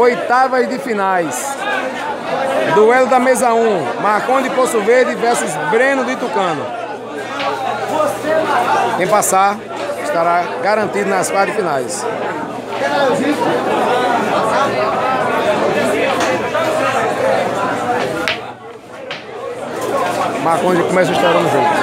Oitavas de finais. Duelo da mesa 1. Marcondes de Poço Verde versus Breno de Tucano. Quem passar estará garantido nas quartas de finais. Marcondes começa a estourar no jogo.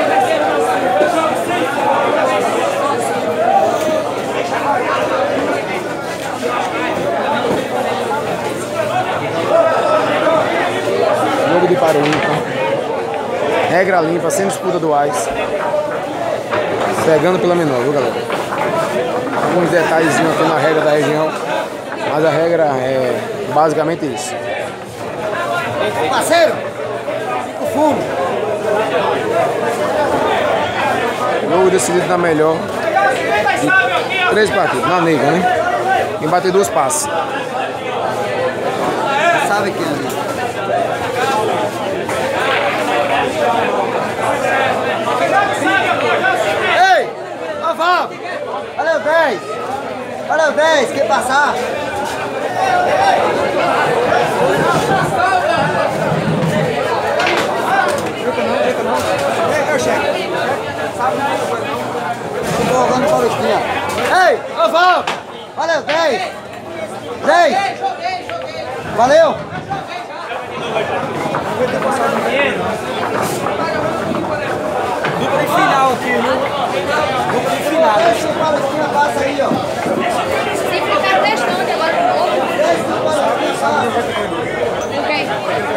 Jogo de paro limpa. Regra limpa, sem disputa duais. Pegando pela menor, viu, galera? Alguns detalhezinhos aqui na regra da região, mas a regra é basicamente isso. Parceiro, o fumo. Jogo decidido na melhor de 3 partidas, na negra, né? Quem bater 2 passes. Sabe quem é? Ei, Aval! Olha o 10! Olha o 10, quer passar? Estou jogando Paulistinha. Ei, Aval! Olha o 10! 10! Valeu! Dupla de final aqui, viu? Dupla de final. Deixa o Paulistinha passa aí, ó. Sim, ficaram testando agora de novo. Deixa o Paulistinha passa. Ok.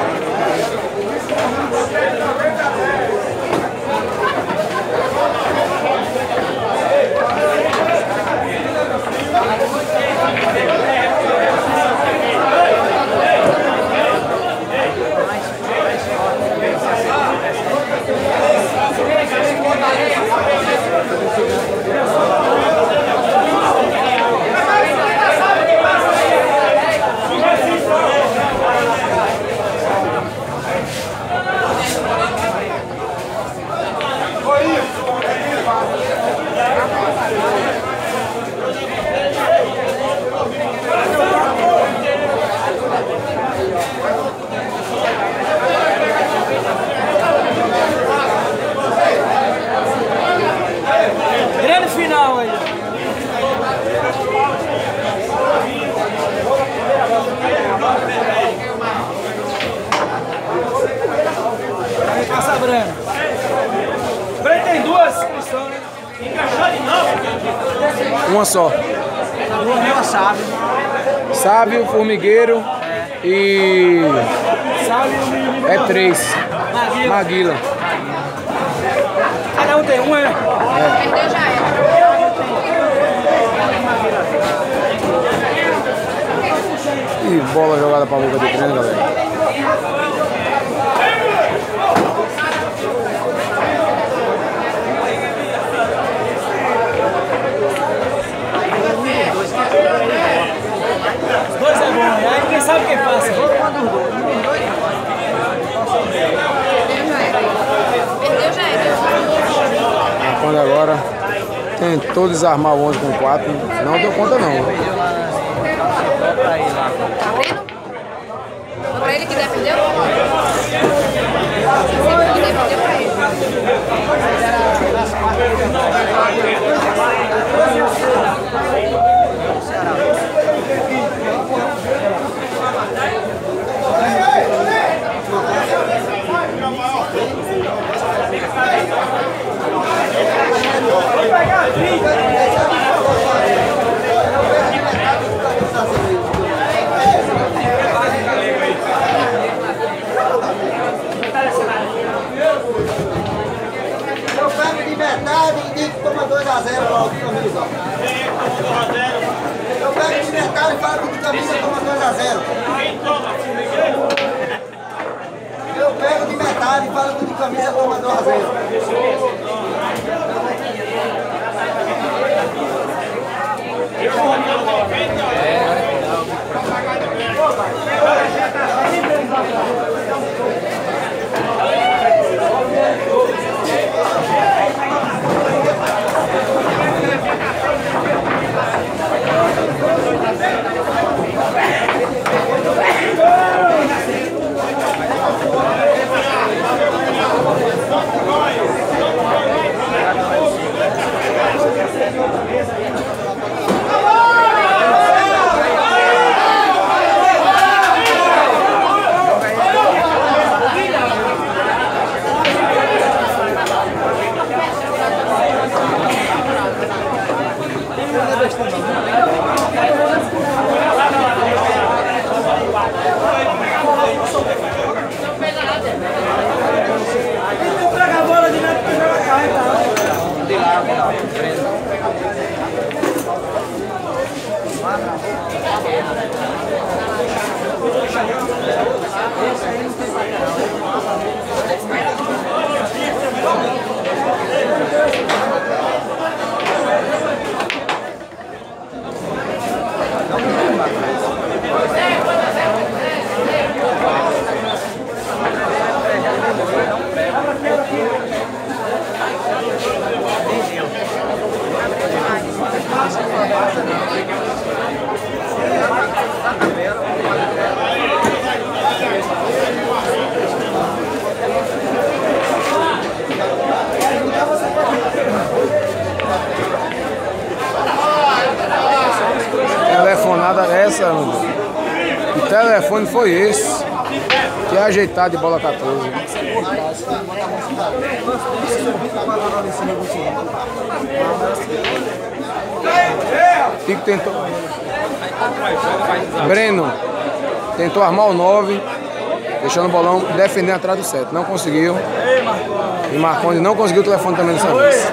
Grande final aí. Vai passar Breno. Breno tem 2 inscrições, né? Encaixou de novo. Uma só. O meu é Sábio. Sábio, Formigueiro e... Sábio e o menino. é 3. Maguila. Maguila. Cada um tem um, é? Perdeu já era. E bola jogada pra boca de treino, galera. Os 2 é bom, aí ninguém sabe quem passa. Perdeu já era. Quando agora tentou desarmar o 11 com 4, não deu conta não. Tá vendo? Foi pra ele que defendeu? Ele defendeu pra ele. Eu pego de metade e digo que toma 2 a 0 para o camisa. Eu pego de metade e falo que o camisa toma 2 a 0. Eu pego de metade e falo que o camisa toma 2 a 0. Telefonada essa, mano. Que telefone foi esse? Que ajeitado de bola 14. Tico tentou. Breno tentou armar o 9, deixando o bolão, defendendo atrás do 7. Não conseguiu. E Marcondes não conseguiu o telefone também dessa vez.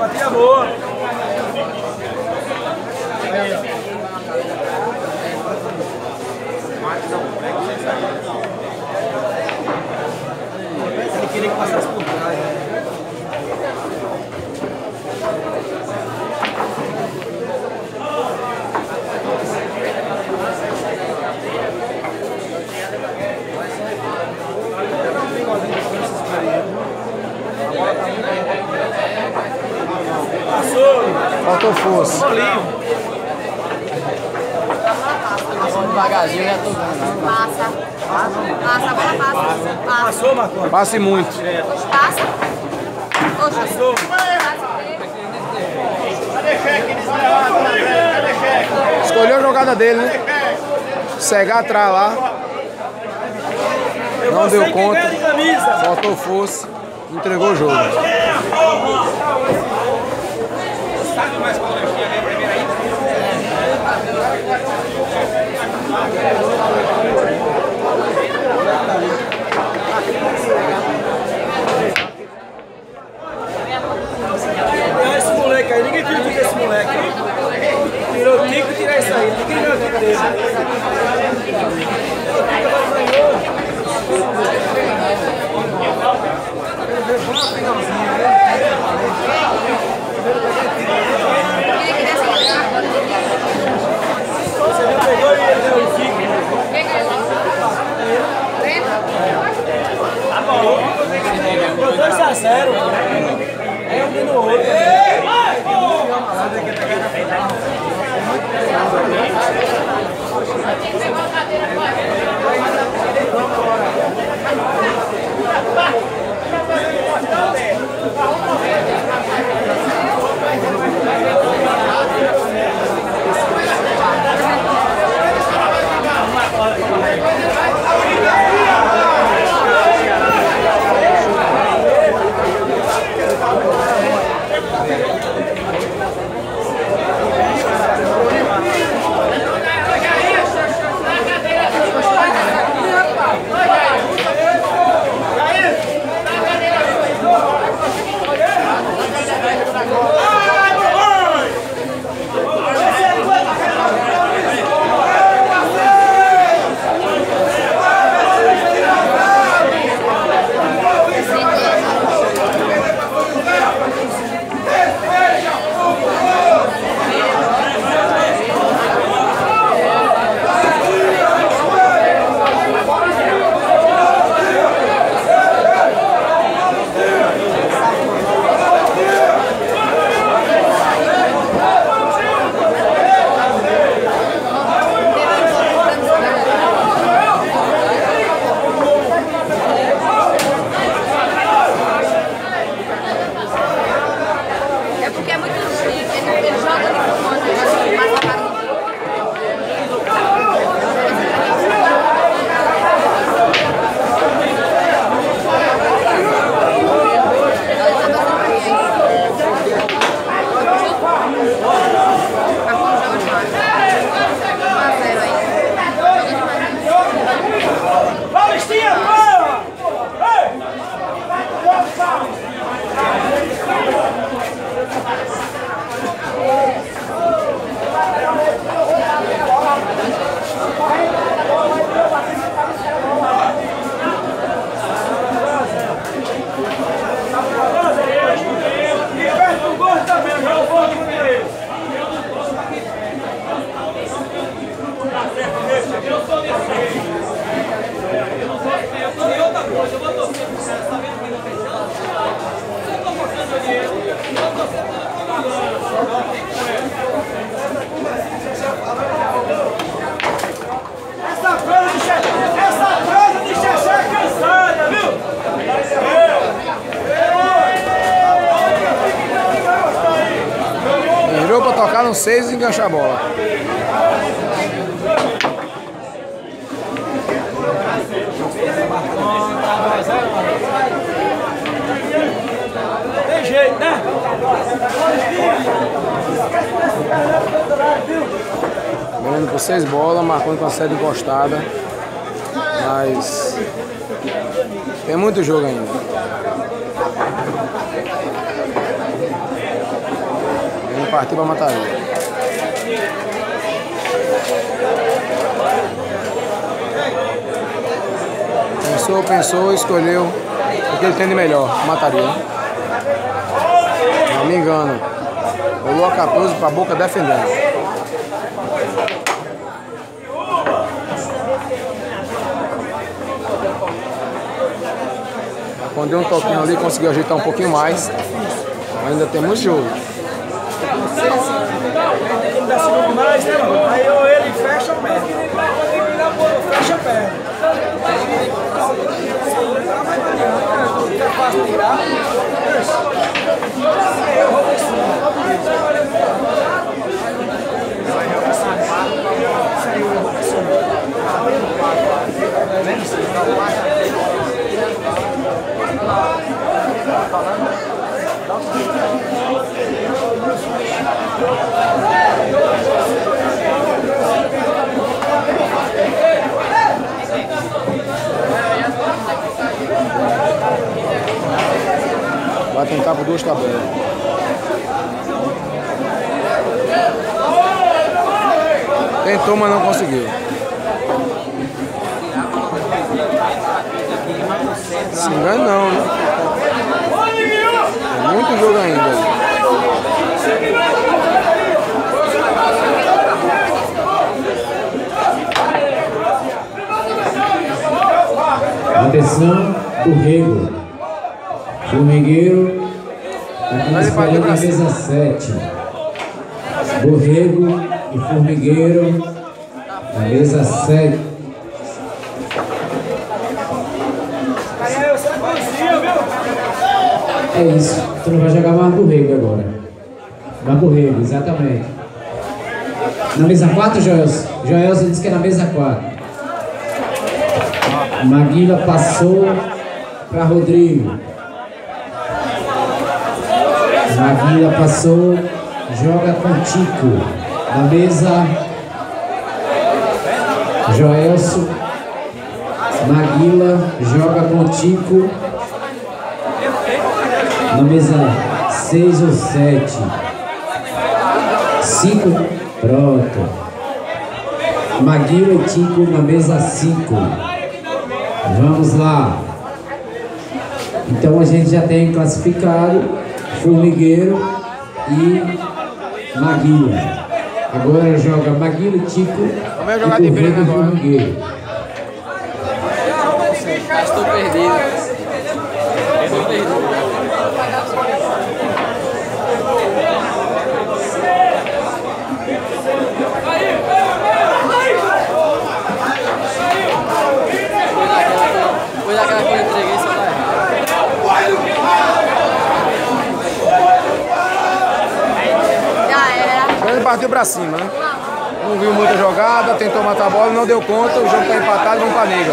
Ele queria que passasse por trás. Faltou força. Devagarzinho, né? Passa. Passa, a bola passa. Passa. Passou, Marcos? Passe muito. Passa. Oxe. Passou. Escolheu a jogada dele, né? Cegar atrás lá. Não deu conta. Faltou força. Entregou o jogo. Olha esse moleque aí, ninguém critica esse moleque. Tirou o tico e tirar isso aí. Ninguém ganhou o tico dele. Você já pegou e ele deu o tico. Quem ganhou? Tá bom. Ficou 2-0. É um no outro. balão 6 e enganchar a bola. Tem jeito, né? Ganhando por 6 bolas, marcando com a sede encostada. Mas tem muito jogo ainda. Vamos partir para Mataria. Pensou, escolheu o que ele tem de melhor, Mataria. Não me engano. Rolou a 14 para a Boca defendendo. Quando deu um toquinho ali, conseguiu ajeitar um pouquinho mais. Ainda tem muito jogo. Tem que dar segundo mais, né, mano? Aí ou ele fecha ou perde. Fecha a perna. Não é fácil tirar. Vai tentar por 2 tabelas. Tentou, mas não conseguiu. Se engana não, né? É muito jogo ainda. Atenção do Rego. Formigueiro aqui na escolha da mesa 7. Borrego e Formigueiro na mesa 7. É isso, tu não vai jogar mais Borrego agora. Vai Borrego, exatamente. Na mesa 4, Joelson? Joelson disse que é na mesa 4. Maguila passou para Rodrigo. Maguila passou, joga com Tico. Na mesa, Joelson. Maguila joga com Tico. Na mesa 6 ou 7. 5, pronto. Maguila e Tico na mesa 5. Vamos lá. Então a gente já tem classificado Formigueiro e Maguila. Agora joga Maguila e Tico. Vamos jogar de briga agora. Formigueiro. Estou perdido. Foi daquela que eu entreguei, só tá errado. Ele partiu pra cima, né? Não viu muita jogada, tentou matar a bola, não deu conta, o jogo tá empatado, vamos pra nega.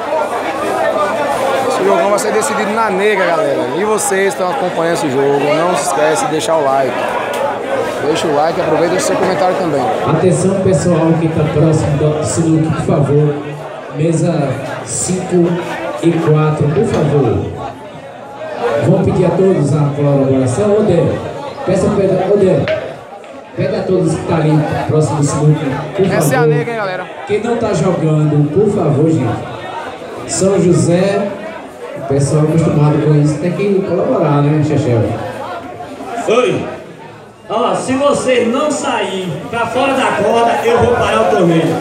Esse jogão vai ser decidido na nega, galera. E vocês estão acompanhando esse jogo, não se esquece de deixar o like. Deixa o like, aproveita e deixa seu comentário também. Atenção pessoal que está próximo do sinuque, por favor. Mesa 5 e 4, por favor. Vamos pedir a todos a colaboração. Odé, peça para Odé. Pega a todos que estão ali próximo do sinuque, por favor. Essa é a nega, hein, galera? Quem não está jogando, por favor, gente. São José, o pessoal acostumado com isso, tem que colaborar, né, Chechel? Oi! Ó, se vocês não saírem pra fora da corda, eu vou parar o torneio.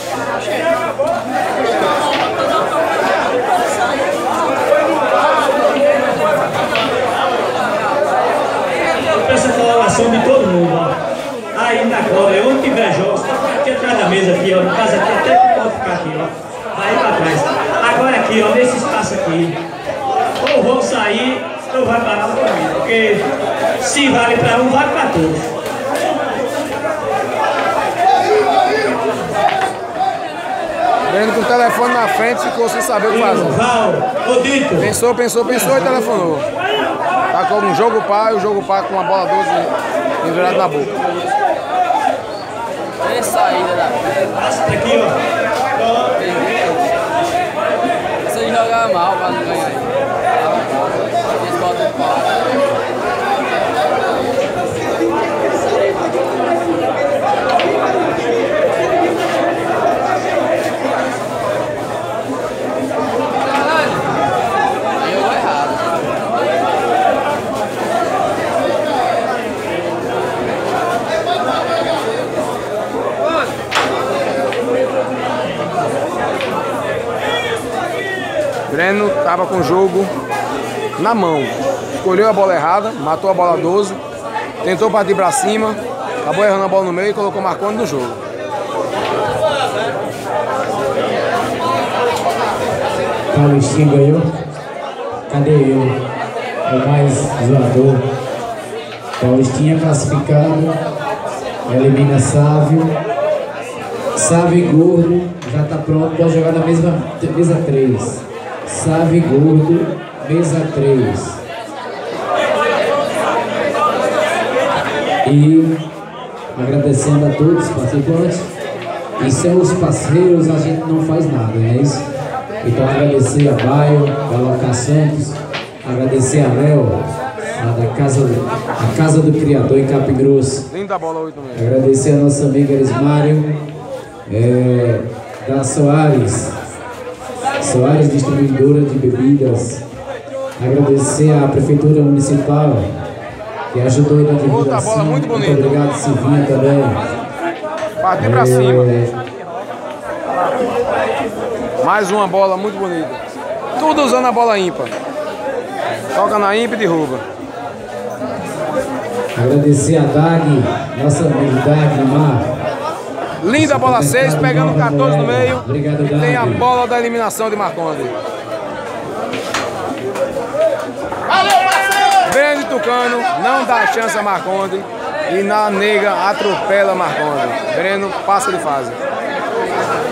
Eu peço a colaboração de todo mundo, ó. Aí na corda, onde tiver jogos, aqui atrás da mesa, aqui, ó. No caso aqui, até pode ficar aqui, ó. Aí pra trás. Agora aqui, ó, nesse espaço aqui. Ou vão sair, ou vai parar o torneio. Porque se vale pra um, vale pra todos. Breno com o telefone na frente ficou sem saber o que fazer. Pensou e telefonou. Tá com um jogo par e o jogo par com uma bola 12 pendurada na boca. Tem saída da Aqui, ó. Você jogar mal pra não ganhar. Eles botam o pau. Breno estava com o jogo na mão, escolheu a bola errada, matou a bola 12, tentou partir para cima, acabou errando a bola no meio e colocou Marcondes no jogo. Paulistinho ganhou. Cadê eu? O mais zoador. Paulistinha classificado. Elimina Sávio. Sávio e Gordo. Já está pronto, pode jogar na mesa 3. Sávio e Gordo, mesa 3. E agradecendo a todos os participantes. E sem os parceiros a gente não faz nada, não é isso? Então agradecer a Baio, da Loca Santos, agradecer a Léo, da Casa do Criador em Capim Grosso. Linda bola 8 mesmo. Agradecer a nossa amiga Elismário, da Soares Distribuidora de Bebidas. Agradecer à Prefeitura Municipal, que ajudou na divulgação. Outra bola muito bonita. Muito obrigado, Silvinha, também. Partiu pra cima. Mais uma bola muito bonita. Tudo usando a bola ímpar. Toca na ímpar e derruba. Agradecer a Dag, nossa amiga Dag Mar. Linda bola 6, pegando 14 no meio. Obrigado, e Dag. tem a bola da eliminação de Marcondes. Breno Tucano não dá chance a Marcondes. E na nega atropela Marcondes. Breno passa de fase.